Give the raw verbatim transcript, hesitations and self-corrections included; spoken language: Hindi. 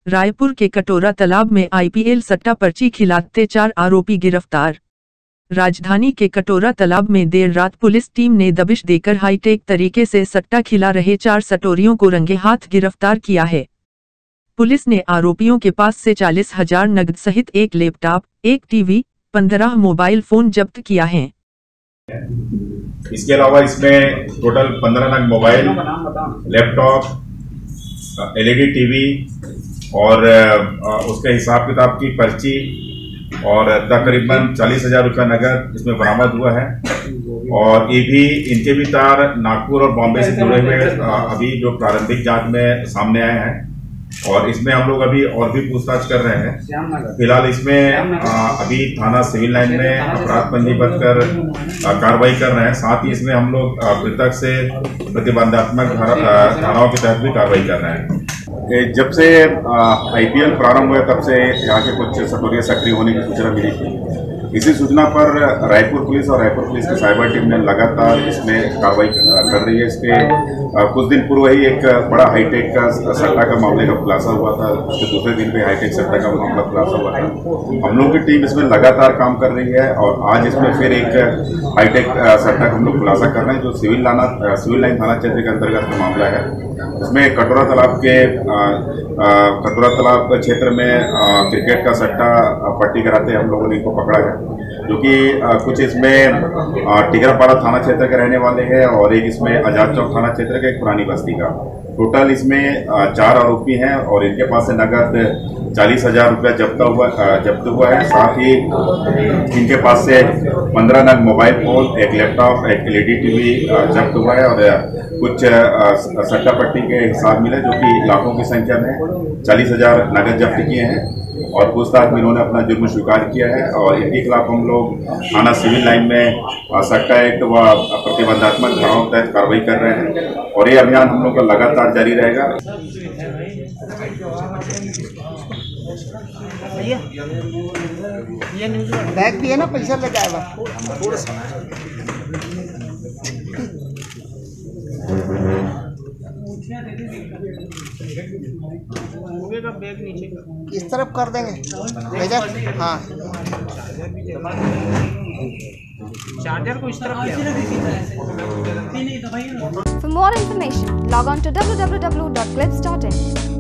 रायपुर के कटोरा तालाब में आईपीएल सट्टा पर्ची खिलाते चार आरोपी गिरफ्तार। राजधानी के कटोरा तालाब में देर रात पुलिस टीम ने दबिश देकर हाईटेक तरीके से सट्टा खिला रहे चार सटोरियों को रंगे हाथ गिरफ्तार किया है। पुलिस ने आरोपियों के पास से चालीस हजार नगद सहित एक लैपटॉप, एक टीवी, पंद्रह मोबाइल फोन जब्त किया है। इसके अलावा इसमें टोटल पंद्रह नग मोबाइल, लैपटॉप, एलईडी टीवी और उसके हिसाब किताब की पर्ची और तकरीबन चालीस हजार रुपया नगद इसमें बरामद हुआ है। और ये भी इनके भी तार नागपुर और बॉम्बे से जुड़े हुए अभी जो प्रारंभिक जांच में सामने आए हैं और इसमें हम लोग अभी और भी पूछताछ कर रहे हैं। फिलहाल इसमें अभी थाना सिविल लाइन में अपराध पंजीबद्ध कर कार्रवाई कर रहे हैं। साथ ही इसमें हम लोग पृथक से प्रतिबंधात्मक धाराओं के तहत भी कार्रवाई कर रहे हैं। जब से आईपीएल प्रारंभ हुआ तब से यहाँ के कुछ सटोरिया सक्रिय होने की सूचना मिली थी। इसी सूचना पर रायपुर पुलिस और रायपुर पुलिस की साइबर टीम ने लगातार इसमें कार्रवाई कर रही है। इसके कुछ दिन पूर्व ही एक बड़ा हाईटेक का सट्टा का मामले का खुलासा हुआ था। उसके दूसरे दिन पे हाईटेक सट्टा का मामला खुलासा हुआ था। हम लोग की टीम इसमें लगातार काम कर रही है और आज इसमें फिर एक हाईटेक सट्टा का हम लोग खुलासा कर रहे हैं जो सिविल लाना सिविल लाइन थाना क्षेत्र के अंतर्गत का मामला है। इसमें कटोरा तालाब के कटोरा तालाब क्षेत्र में क्रिकेट का सट्टा पट्टी कराते हम लोगों ने इनको पकड़ा है, जो कि कुछ इसमें टिगरापाड़ा थाना क्षेत्र के रहने वाले हैं और एक इसमें आजाद चौक थाना क्षेत्र के एक पुरानी बस्ती का। टोटल इसमें चार आरोपी हैं और इनके पास से नगद चालीस हजार रुपया जब्त हुआ जब्त हुआ है। साथ ही इनके पास से पंद्रह नग मोबाइल फोन, एक लैपटॉप, एक एलईडी टीवी जब्त हुआ है और कुछ सट्टा पट्टी के हिसाब मिले जो कि लाखों की संख्या में चालीस हजार नगद जब्त किए हैं। और पूछताछ में इन्होंने अपना जुर्म स्वीकार किया है और इनके खिलाफ हम लोग थाना सिविल लाइन में सट्टा एक्ट व प्रतिबंधात्मक धाराओं के तहत कार्रवाई कर रहे हैं और ये अभियान हम लोग का लगातार जारी रहेगा। बैग भी है ना, पैसा ले जाएगा। बैग नीचे इस तरफ कर देंगे भेजा। हाँ, चार्जर को इस तरफ किया। For more information, log on to w w w dot clips dot in.